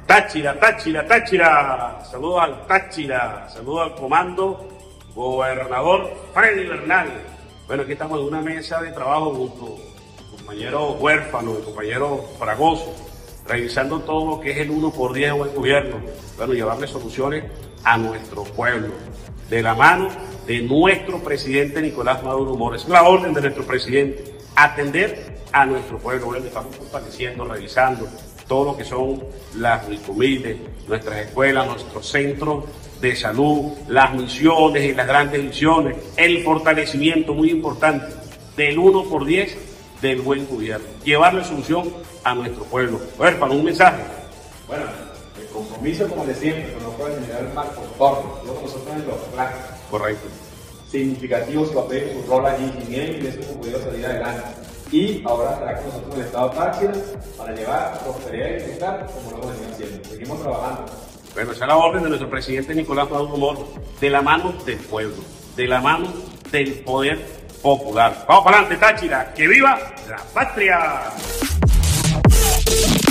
Táchira, Táchira, Táchira. Saludos al Táchira, saludos al comando gobernador Freddy Bernal. Bueno, aquí estamos en una mesa de trabajo junto a compañero Huérfano y compañero Fragoso, revisando todo lo que es el 1x10 buen gobierno. Bueno, llevarle soluciones a nuestro pueblo, de la mano de nuestro presidente Nicolás Maduro Moros. Es la orden de nuestro presidente, atender a nuestro pueblo. Bueno, estamos fortaleciendo, revisando todo lo que son las Wicomides, nuestras escuelas, nuestros centros de salud, las misiones y las grandes misiones, el fortalecimiento muy importante del 1x10 del buen gobierno, llevarle solución a nuestro pueblo. Huérfano, un mensaje. Bueno, el compromiso como de siempre, pero no puede generar el mal contorno, luego nosotros en los planes. Correcto. Significativo su papel, su rol allí, sin él y eso como pudieron salir adelante. Y ahora estará con nosotros el Estado Táchira para llevar prosperidad y bienestar como lo hemos venido haciendo. Seguimos trabajando. Bueno, esa es la orden de nuestro presidente Nicolás Maduro Moros, de la mano del pueblo, de la mano del poder popular. Vamos para adelante, Táchira, que viva la patria.